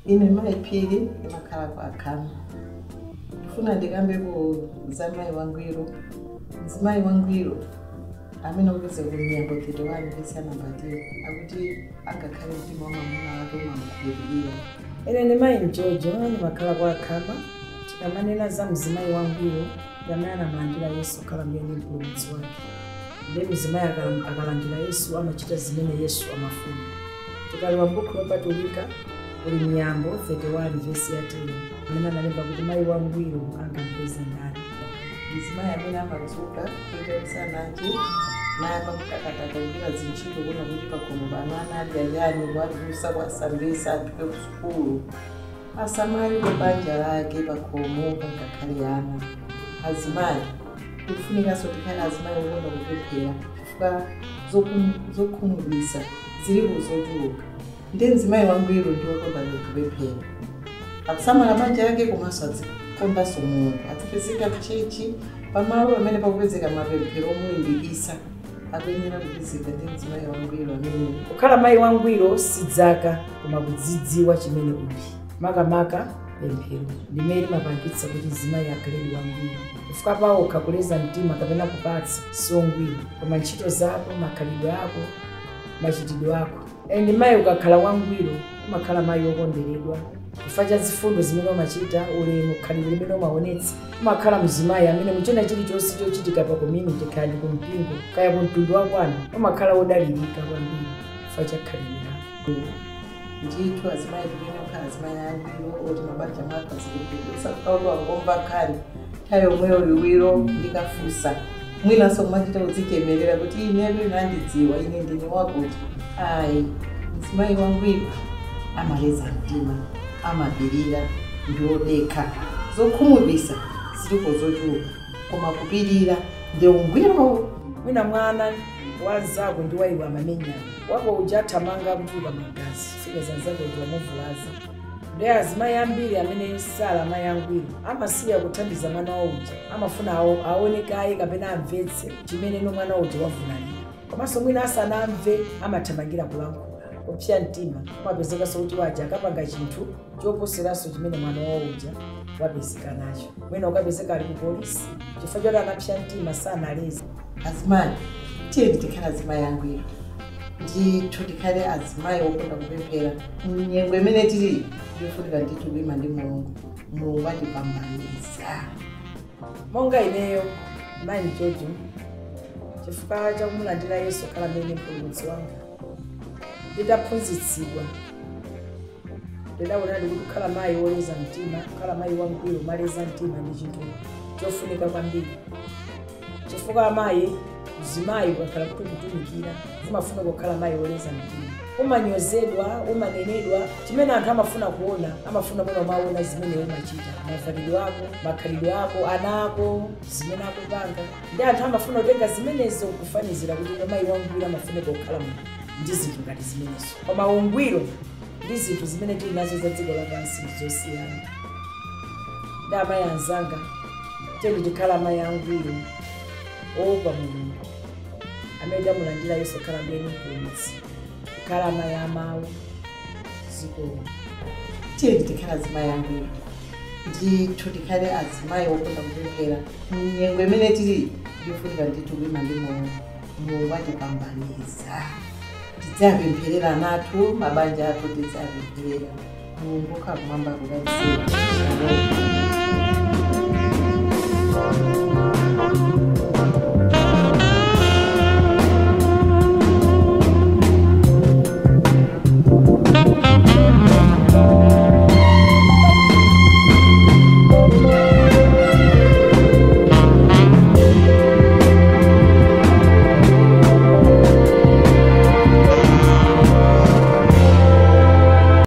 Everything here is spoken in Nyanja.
ine mai phiri makhala kwa khama ndifuna ndikambe kuzamai wangwiro mzimai wangwiro amene ukeze kunyambo 31 verse number 10 akuti angakhale mtima wa mwamuna wake umamukhulupirira. Ine ndi mai njojo ni makhala kwa khama tikamanena za mzimai wangwiro yamene anamulandira Yesu khala mleni mpulumutsi wake. Ndi mzimai akalandira Yesu amachita zimene Yesu amafuna. Tikaliwa m'buku lopatulika uli Miyambo 31 verse ya 10 amene analemba kuti mai wangwiro angampeze ndani. Mzimai amene amadzuka kuita msanachi nayamba kutakataka kuchita zintchito kuona kuti pakhomo pano ana ali kuwadusa kuwasambisa apite ku sukulu asamali banja lake pakhomo pangakhale ana azimayi kufunikanso tikhale azimayi okonda kupemphera chifukwa zokhumudwitsa zilipo zochuluka. Ndi mzimayi wangwiro ndi wokonda kupemphera akusamala banja lake komanso azikondanso Mulungu azipezeka kuchechi pamalo pamene pakupezeka mapemphero omulimbikitsa akuyenera kupezeka ndi mzimayi wangwiro amene. Kukhala mayi wangwiro si dzaka koma kudzidziwa chimene uli makamaka pemphero limene limapangitsa kuti mzimayi akhale wangwiro chifukwa pawo kuleza mtima kapena kupatsa si wangwiro koma ntchito zako makhalidwe ako machitidwe ako. Ndi mayi ukakhala wangwiro umakhala mayi wokonderedwa chifukwa cha zifundo zimene umachita ulemu khalidwe limene umaonetsa umakhala mzimayi amene muchina chilichonse chochitika pa community kaya ku mpingo kaya ku mtundu wanu umakhala wodalirika kwambiri chifukwa cha khalidwe lako. Ndithu azimayi kumene kukhala azimayi angwiro oti mabanja mwako azikupindulitsa kukaulwa ngomva khali nthawi yomweyo liwiro likafunsa mwinanso kumachita kudzichemerera kuti ineyo inandidziwa ine ndine wakuti ayi mzimayi wangwiro amaleza mtima amapirira ndiodekha zokhumudwitsa zilipo zochuluka koma kupirira ndi ungwiro. Mwina mwana wanzako ndi waiwa amamenyana wako ujathamanga kutuluka magazi fika zanzako ndi wamuvulaza. Ndi azimayi ambiri amene sala mayi angwiro amasiya kuthandiza mwana wa uja amafuna aonekaye kapena amvetse chimene mwana uja wavunalira komanso mwina asanamve amathamangira kulankhula kupsya mtima umapezeka kuti waja akapanga chinthu choposeranso chimene mwana wa uja wapezeka nacho. Mwina ukapezeka ali ku polisi chifukwa choti anapsya mtima sanaleze. Azimayi tiye tikhale azimayi angwiro ndithu tikhale azimayi okonda kupemphera mnyengo imene tili ndifunika ndithu kuima ndi Mulungu atipambaniza. Monga ineyo mayi njojo chifukwa cha kumulandira Yesu khala mleni mpulumutsi wanga ndidaphunzitsidwa ndidaona kuti kukhala mayi woleza mtima kukhala mayi wangwiro maleza mtima ndi chinthu chofunika kwambiri chifukwa amayi mzimayi wakhala kutumikira umafuna kukhala mayi woleza mtima umanyozedwa umanenedwa chimene anthu amafuna kuona amafuna mwana maona zimene umachita mavalidwe ako makhalidwe ako ana ako zimene akupanga ndi anthu amafuna kutenga zimenezo kufanizira kuti mayi wangwiro amafuna kukhala ndi zinthu ngati zimenezo koma ungwiro ndi zinthu zimene tili nazo za dziko lapansi zosiyana. Ndi amayi anzanga tiyeni tikhala amayi angwiro opa Mulungu amene amulandira Yesu khala mleni mpulumutsi kukhala amayi amawu ziko. Tiyeni tikhala azimayi angwiro ndithu tikhale azimayi okonda kupemphera mnyengo imene tili ndifunika ndithu kuima ndi Mulungu atipambaniza. Tidzapempherera nathu mabanja athu tidzapempherera Mulungu akumwamba kudalitsa.